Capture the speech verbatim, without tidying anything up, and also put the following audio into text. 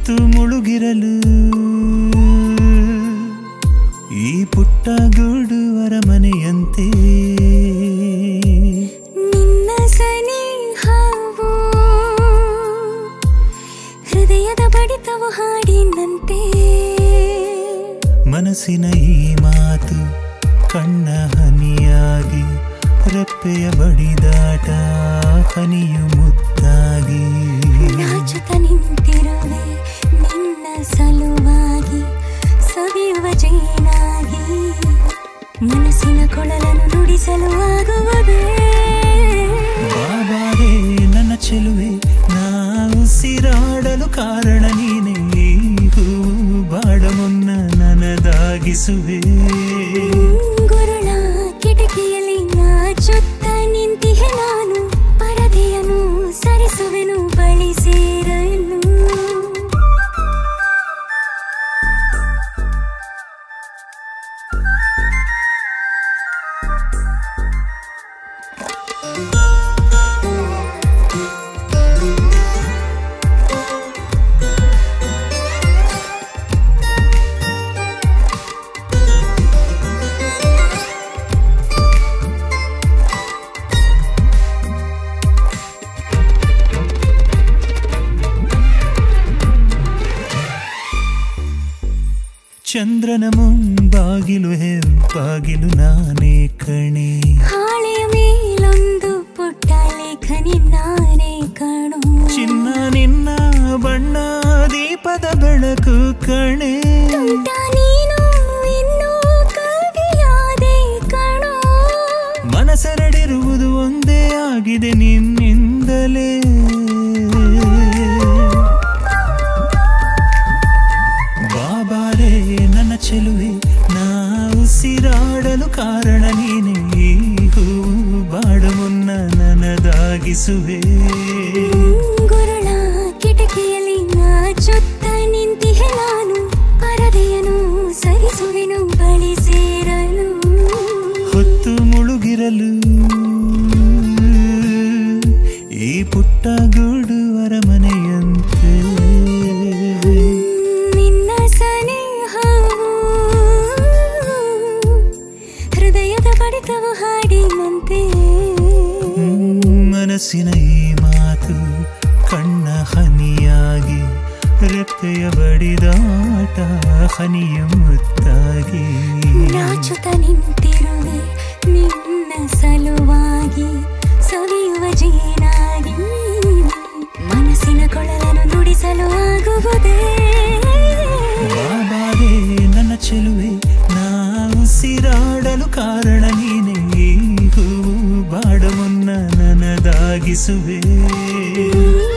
ಹೊತ್ತು ಮುಳುಗಿರಲು ಈ ಪುಟ್ಟ ಗೂಡು ಅರಮನೆಯಂತೆ ನಿನ್ನ ಸನಿಹವು ಹೃದಯದ ಬಡಿತವು ಹಾಡಿನಂತೆ ಮನಸ್ಸಿನ ಈ ಮಾತು ಕಣ್ಣ ಹನಿಯಾಗಿ ರೆಪ್ಪೆಯ ಬಡಿದಾಟ ಹನಿಯು ಮುತ್ತಾಗಿ ನಾಚುತ್ತ ನಿಂತಿರುವೆ ನಿನ್ನ ಸಲುವಾಗಿ ಸವಿಯುವ ಜೇನಾಗಿ ಮನಸ್ಸಿನ ಕೊಳಲನ್ನು ನುಡಿಸಲು ಆಗುವುದೇ ಬಾಬಾರೇ ನನ್ನ ಚೆಲುವೆ ನಾ ಉಸಿರಾಡಲು ಕಾರಣ ನೀನೇ ಹೂವು ಬಾಡ ಮುನ್ನ ನನದಾಗಿಸುವೆ ಗುರುಳ ಕಿಟಕಿಯಲ್ಲಿ ನಾಚುತ್ತ ನಿಂತಿಹೆ ನಾನು ಪರದೆಯನ್ನು ಸರಿಸುವೆನು ಬಳಿ ಸೇರಲು ಚಂದ್ರನ ಮುಂಬಾಗಿಲು ಹೆಬ್ಬಾಗಿಲು ನಾನೇ ಕಣೆ ಹಾಳೆಯ ಮೇಲೊಂದು ಪುಟ್ಟ ಲೇಖನಿ ನಾನೇ ಕಾಣು ಚಿನ್ನ ನಿನ್ನ ಬಣ್ಣ ದೀಪದ ಬೆಳಕು ಕಣೆ ನೀನು ಇನ್ನೂ ಕವಿಯಾದೆ ಕಣೋ ಮನಸೆರಡಿರುವುದು ಒಂದೇ ಆಗಿದೆ ನಿನ್ನಿಂದಲೇ ಬಾಬಾರೇ ನನ್ನ ಚೆಲುವೆ ನಾ ಉಸಿರಾಡಲು ಕಾರಣ ನೀನೇ ಹೂವು ಬಾಡ ಮುನ್ನ ನನದಾಗಿಸುವೆ ಗುರುಳ ಕಿಟಕಿಯಲ್ಲಿ ನಾಚುತ್ತ ನಿಂತಿಹೆ ನಾನು ಪರದೆಯನ್ನು ಸರಿಸುವೆನು ಬಳಿ ಸೇರಲು ಹೊತ್ತು ಮುಳುಗಿರಲು ಈ ಪುಟ್ಟ ಗೂಡು ಅರಮನೆಯಂತೆ ನಿನ್ನ ಸನಿಹವು ಹೃದಯದ ಬಡಿತವು ಹಾಡಿನಂತೆ ಮನಸ್ಸಿನ ಈ ಮಾತು ಕಣ್ಣ ಹನಿಯಾಗಿ ರೆಪ್ಪೆಯ ಬಡಿದಾಟ ಹನಿಯ ಮುತ್ತಾಗಿ ನಾಚುತ್ತ ನಿಂತಿರುವೆ ನಿನ್ನ ಸಲುವಾಗಿ ಸವಿಯುವ ಜೇನಾಗಿ ಮನಸ್ಸಿನ ಕೊಳಲನ್ನು ನುಡಿಸಲು ಆಗುವುದೇ ಬಾಬಾರೇ ನನ್ನ ಚೆಲುವೆ ನಾ ಉಸಿರಾಡಲು ಕಾರಣ ನೀನೇ ಹೂವು ಬಾಡ ಮುನ್ನ ನನದಾಗಿಸುವೆ